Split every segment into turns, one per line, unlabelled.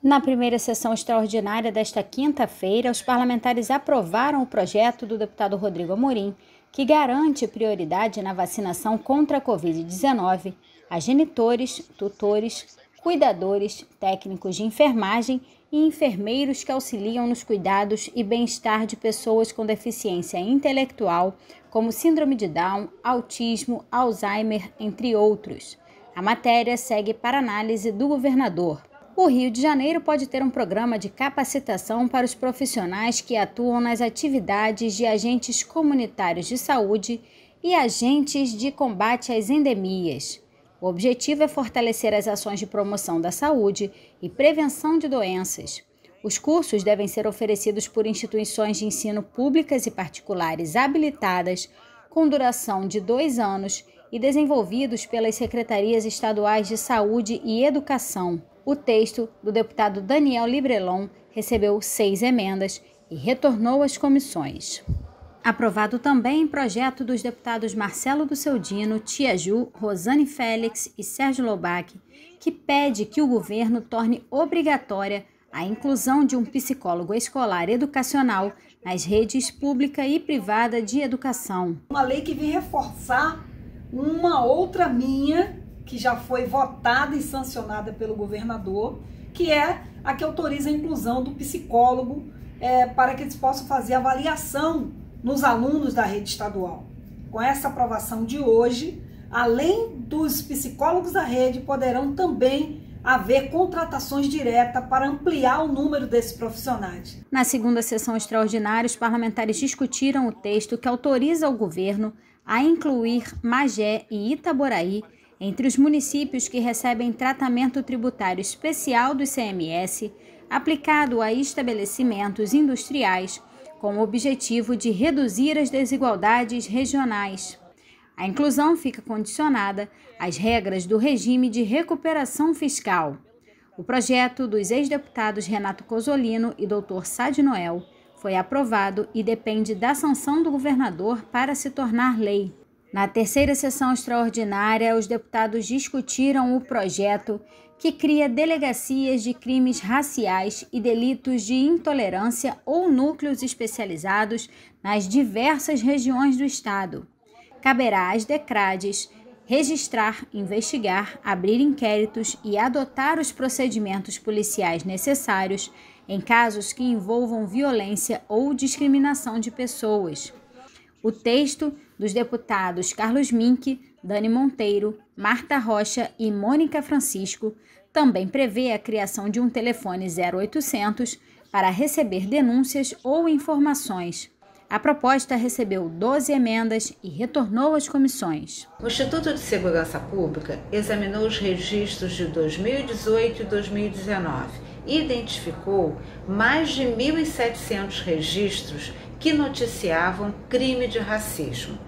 Na primeira sessão extraordinária desta quinta-feira, os parlamentares aprovaram o projeto do deputado Rodrigo Amorim, que garante prioridade na vacinação contra a Covid-19 a genitores, tutores, cuidadores, técnicos de enfermagem e enfermeiros que auxiliam nos cuidados e bem-estar de pessoas com deficiência intelectual, como síndrome de Down, autismo, Alzheimer, entre outros. A matéria segue para análise do governador. O Rio de Janeiro pode ter um programa de capacitação para os profissionais que atuam nas atividades de agentes comunitários de saúde e agentes de combate às endemias. O objetivo é fortalecer as ações de promoção da saúde e prevenção de doenças. Os cursos devem ser oferecidos por instituições de ensino públicas e particulares habilitadas, com duração de 2 anos e desenvolvidos pelas secretarias estaduais de saúde e educação. O texto do deputado Daniel Librelon recebeu 6 emendas e retornou às comissões. Aprovado também projeto dos deputados Marcelo Dusseldino, Tia Ju, Rosane Félix e Sérgio Lobac, que pede que o governo torne obrigatória a inclusão de um psicólogo escolar educacional nas redes pública e privada de educação.
Uma lei que vem reforçar uma outra minha, que já foi votada e sancionada pelo governador, que é a que autoriza a inclusão do psicólogo para que eles possam fazer avaliação nos alunos da rede estadual. Com essa aprovação de hoje, além dos psicólogos da rede, poderão também haver contratações diretas para ampliar o número desses profissionais.
Na segunda sessão extraordinária, os parlamentares discutiram o texto que autoriza o governo a incluir Magé e Itaboraí entre os municípios que recebem tratamento tributário especial do ICMS aplicado a estabelecimentos industriais com o objetivo de reduzir as desigualdades regionais. A inclusão fica condicionada às regras do regime de recuperação fiscal. O projeto dos ex-deputados Renato Cozzolino e Dr. Sade Noel foi aprovado e depende da sanção do governador para se tornar lei. Na terceira sessão extraordinária, os deputados discutiram o projeto que cria delegacias de crimes raciais e delitos de intolerância ou núcleos especializados nas diversas regiões do Estado. Caberá às DECRADES registrar, investigar, abrir inquéritos e adotar os procedimentos policiais necessários em casos que envolvam violência ou discriminação de pessoas. O texto dos deputados Carlos Mink, Dani Monteiro, Marta Rocha e Mônica Francisco também prevê a criação de um telefone 0800 para receber denúncias ou informações. A proposta recebeu 12 emendas e retornou às comissões.
O Instituto de Segurança Pública examinou os registros de 2018 e 2019 e identificou mais de 1.700 registros que noticiavam crime de racismo.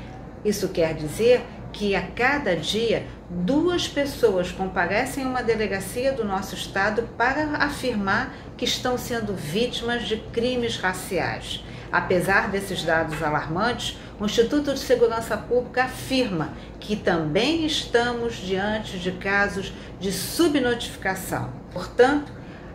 Isso quer dizer que a cada dia 2 pessoas comparecem a uma delegacia do nosso estado para afirmar que estão sendo vítimas de crimes raciais. Apesar desses dados alarmantes, o Instituto de Segurança Pública afirma que também estamos diante de casos de subnotificação. Portanto,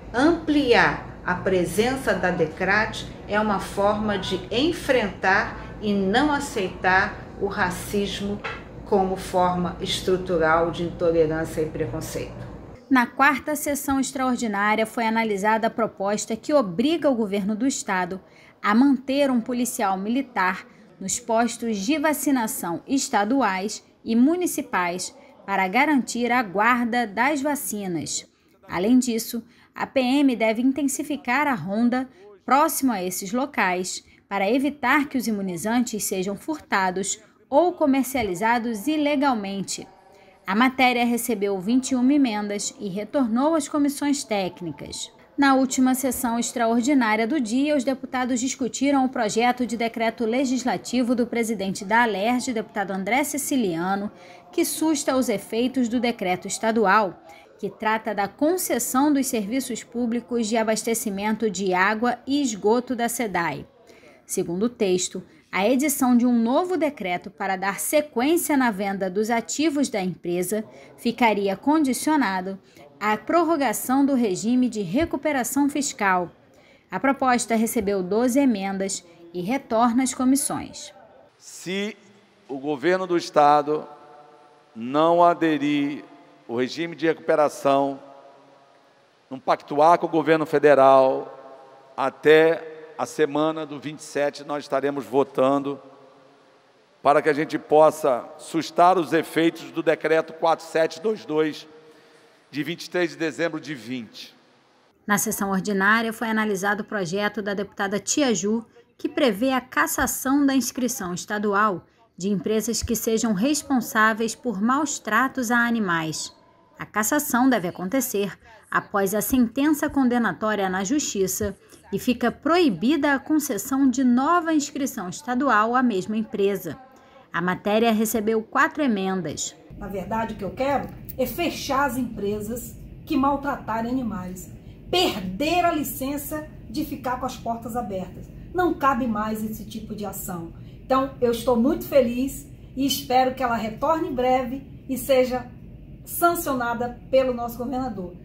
ampliar a presença da DECRAD é uma forma de enfrentar e não aceitar o racismo como forma estrutural de intolerância e preconceito.
Na quarta sessão extraordinária foi analisada a proposta que obriga o governo do estado a manter um policial militar nos postos de vacinação estaduais e municipais para garantir a guarda das vacinas. Além disso, a PM deve intensificar a ronda próximo a esses locais para evitar que os imunizantes sejam furtados ou comercializados ilegalmente. A matéria recebeu 21 emendas e retornou às comissões técnicas. Na última sessão extraordinária do dia, os deputados discutiram o projeto de decreto legislativo do presidente da Alerj, deputado André Siciliano, que susta os efeitos do decreto estadual, que trata da concessão dos serviços públicos de abastecimento de água e esgoto da SEDAI. Segundo o texto, a edição de um novo decreto para dar sequência na venda dos ativos da empresa ficaria condicionado a prorrogação do regime de recuperação fiscal. A proposta recebeu 12 emendas e retorna às comissões.
Se o governo do Estado não aderir ao regime de recuperação, não pactuar com o governo federal, até a semana do 27 nós estaremos votando para que a gente possa sustar os efeitos do decreto 4722 de 23 de dezembro de 20.
Na sessão ordinária foi analisado o projeto da deputada Tia Ju, que prevê a cassação da inscrição estadual de empresas que sejam responsáveis por maus tratos a animais. A cassação deve acontecer após a sentença condenatória na Justiça e fica proibida a concessão de nova inscrição estadual à mesma empresa. A matéria recebeu 4 emendas.
Na verdade, o que eu quero é fechar as empresas que maltratarem animais, perder a licença de ficar com as portas abertas. Não cabe mais esse tipo de ação. Então, eu estou muito feliz e espero que ela retorne em breve e seja sancionada pelo nosso governador.